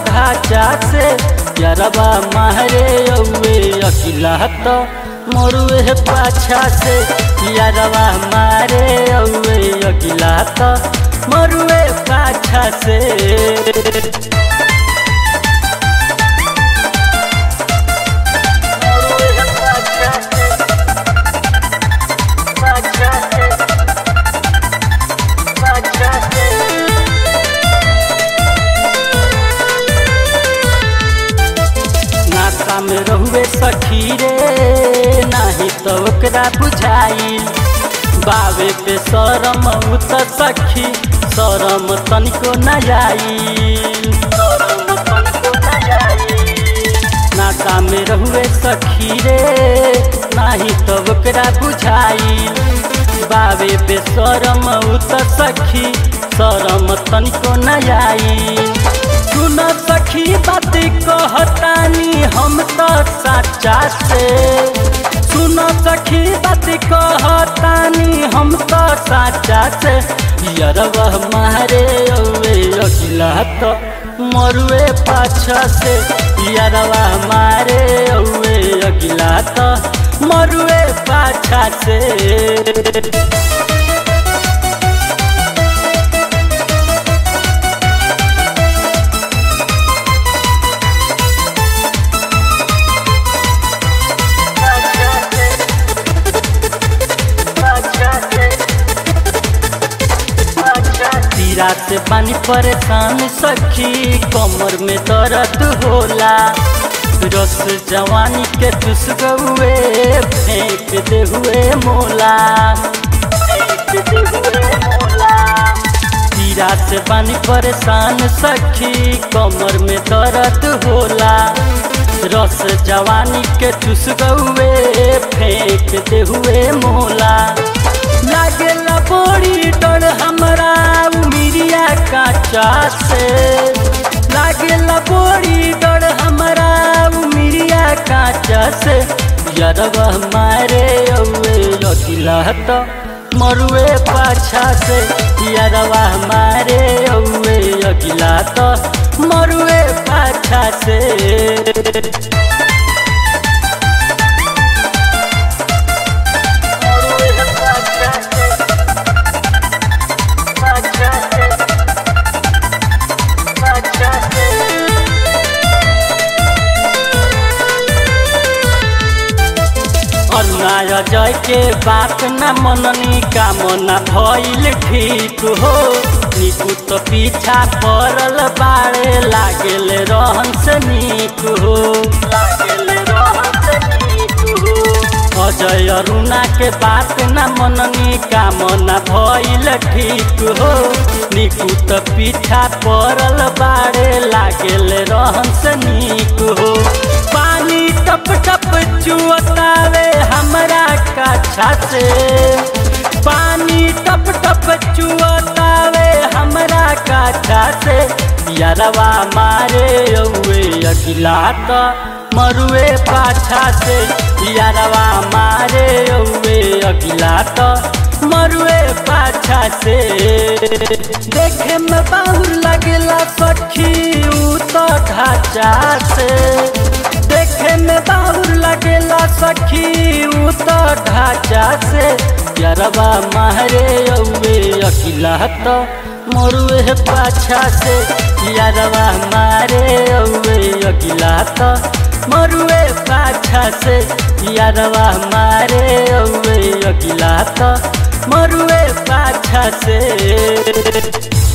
ढांचा से यारवा मारे औवे अकिला तो मरुए पाछा से यारवा मारे औवे अकिला तो मरुए पाछा से में रहुए सखी रे नाही तो ओकरा बुझाई बावे पे शरम उत सखी शरम तनिको न आई नाता में रहुए सखी रे नाही तो ओकरा बुझाई बावे पे शरम उत सखी शरम तनिको न आई सुन सखी बात कहतानी हम तो सच्चा से सुन सखी बात कहतानी हम तो सच्चा से यारवा मारे औवे अकिला तो मरुए पाछा से यारवा मारे औवे अकिला तो मरुए पाछा से रात से पानी परेशान सखी कमर में दर्द होला रस जवानी के चुस गए फेंक दे हुए मोला तीरा से पानी परेशान सखी कमर में दर्द होला रस जवानी के चुस गए फेंक दे हुए मोला लागे बड़ी डर हमरा उमिरिया काचा से लागे बड़ी डर हमरा उमिरिया काचा से यारवा मारे औवे अकिला तो मरुए पाछा से यारवा मारे औवे अकिला तो मरुए पाछा से जय के बात न मननी कामना भइल ठीक हो निकू तो पीछा पड़ल बाड़े लागल रहन से नीक हो अजय अरुणा के बात न मननी कामना भइल ठीक हो निकू तो पीछा पड़ल बाड़े लागल रहन से नीक हो पानी टप टप चुअतावे हमरा काछा से पानी टप टप चुअतावे हमरा काछा से यारवा मारे औवे अकिला तो मरुए पाछा से यारवा मारे औवे अकिला तो मरुए पाछा से देखे में बाहुर लगेला सखी उ तो ढांचा से देखे में बाहुर लगेला सखी उ तो ढांचा से यारवा मारे औवे अकिला तो मरुए पाछा से यारवा मारे औवे अकिला तो मरुए पाछा से यारवा मारे औवे अकिला तो मरुए पाछा से।